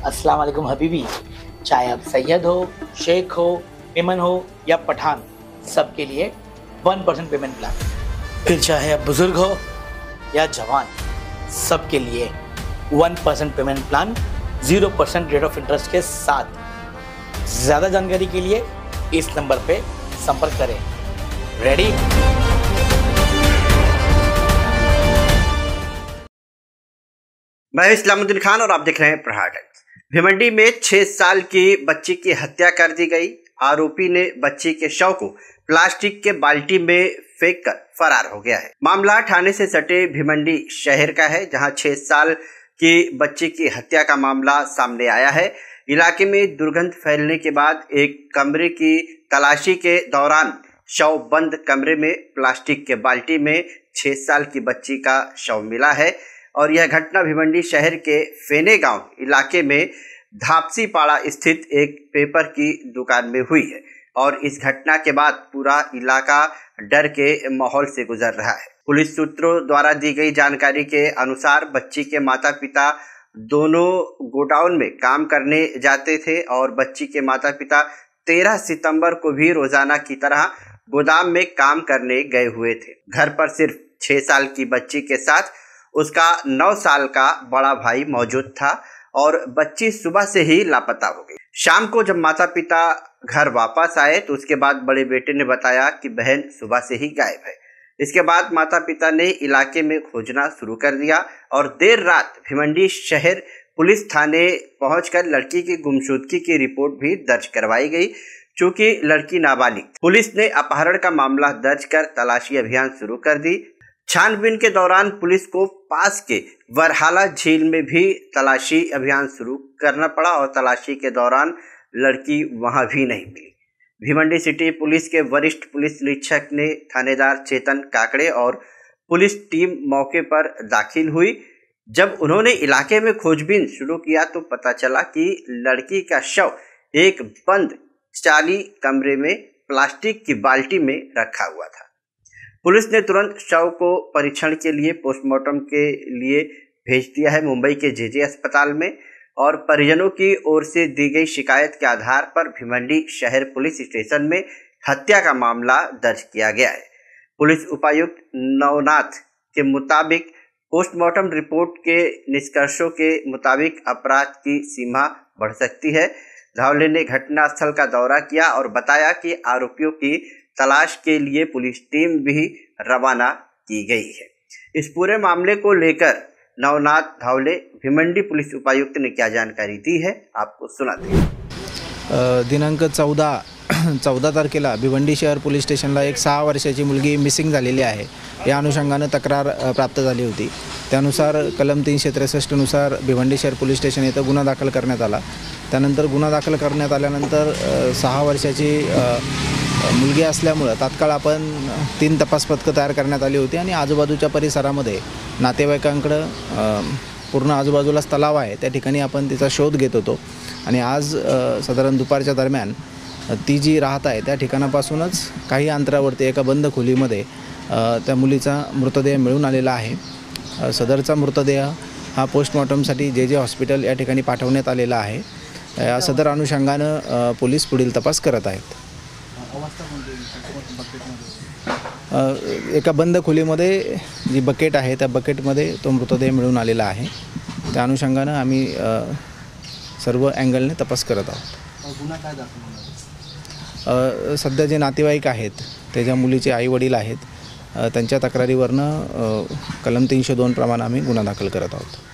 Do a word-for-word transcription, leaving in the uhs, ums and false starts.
अस्सलाम वालेकुम हबीबी। चाहे आप सैयद हो, शेख हो, मेमन हो या पठान, सबके लिए वन परसेंट पेमेंट प्लान। फिर चाहे आप बुजुर्ग हो या जवान, सबके लिए one percent payment plan zero percent rate of interest के साथ। ज़्यादा जानकारी के लिए इस नंबर पे संपर्क करें। रेडी? मैं इस्लामुद्दीन खान और आप देख रहे हैं प्रहार टाइम्स। भिवंडी में छह साल की बच्ची की हत्या कर दी गई। आरोपी ने बच्ची के शव को प्लास्टिक के बाल्टी में फेंक कर फरार हो गया है। मामला थाने से सटे भिवंडी शहर का है, जहां छह साल की बच्ची की हत्या का मामला सामने आया है। इलाके में दुर्गंध फैलने के बाद एक कमरे की तलाशी के दौरान शव बंद कमरे में प्लास्टिक के बाल्टी में छह साल की बच्ची का शव मिला है। और यह घटना भिवंडी शहर के फेने गांव इलाके में धापसी पाड़ा स्थित एक पेपर की दुकान में हुई है। और इस घटना के बाद पूरा इलाका डर के माहौल से गुजर रहा है। पुलिस सूत्रों द्वारा दी गई जानकारी के अनुसार बच्ची के माता पिता दोनों गोडाउन में काम करने जाते थे और बच्ची के माता पिता तेरह सितंबर को भी रोजाना की तरह गोदाम में काम करने गए हुए थे। घर पर सिर्फ छह साल की बच्ची के साथ उसका नौ साल का बड़ा भाई मौजूद था और बच्ची सुबह से ही लापता हो गई। शाम को जब माता पिता घर वापस आए तो उसके बाद बड़े बेटे ने बताया कि बहन सुबह से ही गायब है। इसके बाद माता पिता ने इलाके में खोजना शुरू कर दिया और देर रात भिवंडी शहर पुलिस थाने पहुंचकर लड़की की गुमशुदगी की रिपोर्ट भी दर्ज करवाई गई। चूंकि लड़की नाबालिग, पुलिस ने अपहरण का मामला दर्ज कर तलाशी अभियान शुरू कर दी। छानबीन के दौरान पुलिस को पास के वरहाला झील में भी तलाशी अभियान शुरू करना पड़ा और तलाशी के दौरान लड़की वहां भी नहीं मिली। भिवंडी सिटी पुलिस के वरिष्ठ पुलिस निरीक्षक ने थानेदार चेतन काकड़े और पुलिस टीम मौके पर दाखिल हुई। जब उन्होंने इलाके में खोजबीन शुरू किया तो पता चला कि लड़की का शव एक बंद चाली कमरे में प्लास्टिक की बाल्टी में रखा हुआ था। पुलिस ने तुरंत शव को परीक्षण के लिए पोस्टमार्टम के लिए भेज दिया है मुंबई के जेजे अस्पताल में। और परिजनों की ओर से दी गई शिकायत के आधार पर भिवंडी शहर पुलिस स्टेशन में हत्या का मामला दर्ज किया गया है। पुलिस उपायुक्त नवनाथ के मुताबिक पोस्टमार्टम रिपोर्ट के निष्कर्षों के मुताबिक अपराध की सीमा बढ़ सकती है। धावले ने घटनास्थल का दौरा किया और बताया कि आरोपियों की तलाश के लिए पुलिस टीम भी रवाना की गई है। इस पूरे मामले को लेकर नवनाथ धावले भिवंडी पुलिस उपायुक्त ने क्या जानकारी दी है, आपको सुनाते हैं। दिनांक चौदा चौदा तारखेला भिवंडी शहर पोलीस स्टेशनला एक सहा वर्षाची मुलगी मिसिंग झालेली आहे। या अनुषंगाने तक्रार प्राप्त झाली होती। त्यानुसार कलम तीनशे त्रेसष्टनुसार भिवंडी शहर पोलीस स्टेशन येथे गुन्हा दाखल करण्यात आला। त्यानंतर गुन्हा दाखल करण्यात आल्यानंतर सहा वर्षाची मुलगी असल्यामुळे तात्काळ आपण तीन तपास पथकं तयार करण्यात आली होती आणि आजूबाजूच्या परिसरामध्ये नातेवाईकांकडे पूर्ण आजूबाजूलाच तलाव आहे, त्या ठिकाणी आपण तिचा शोध घेत होतो। आणि आज साधारण दुपारच्या दरम्यान ती जी राहत आहे त्या ठिकाणापासूनच काही अंतरावरती एका बंद खोलीमध्ये त्या मुलीचा मृतदेह मिळून आलेला आहे। सदरचा मृतदेह हा पोस्टमॉर्टमसाठी जे जे हॉस्पिटल या ठिकाणी पाठवण्यात आलेला आहे। या सदर अनुषंगाने पोलीस पुढील तपास करत आहेत। एका बंद खोलीमध्ये जी बकेट आहे त्या बकेटमध्ये तो मृतदेह मिळून आलेला आहे। त्या अनुषंगाने आम्ही सर्व अँगलने तपास करत आहोत। गुन्हा काय दाखल सध्या जे नातेवाईक आहेत त्याच्या मुलीचे आई वडील आहेत, त्यांच्या तक्रारीवरनं कलम तीनशे दोन प्रमाणे आम्ही गुन्हा दाखल करत आहोत।